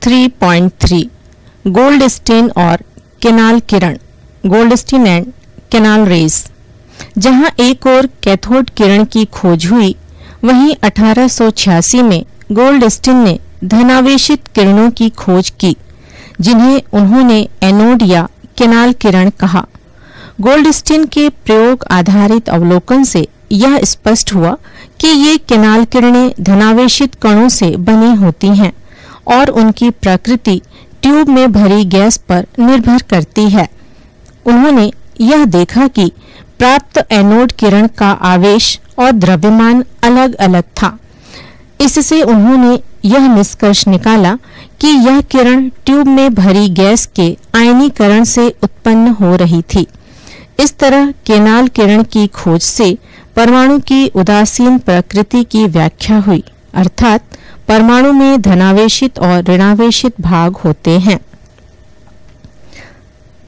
3.3 Goldstein और canal किरण, Goldstein and canal rays. जहां एक और कैथोड किरण की खोज हुई, वहीं 1886 में गोल्डस्टीन ने धनावेशित किरणों की खोज की, जिन्हें उन्होंने एनोड या कैनाल किरण कहा। गोल्डस्टीन के प्रयोग आधारित अवलोकन से यह स्पष्ट हुआ कि ये कैनाल किरणें धनावेशित कणों से बनी होती हैं और उनकी प्रकृति ट्यूब में भरी गैस पर निर्भर करती है। उन्होंने यह देखा कि प्राप्त एनोड किरण का आवेश और द्रव्यमान अलग अलग था। इससे उन्होंने यह निष्कर्ष निकाला कि यह किरण ट्यूब में भरी गैस के आयनीकरण से उत्पन्न हो रही थी। इस तरह कैनाल किरण की खोज से परमाणु की उदासीन प्रकृति की व्याख्या हुई, अर्थात परमाणु में धनावेशित और ऋणावेशित भाग होते हैं।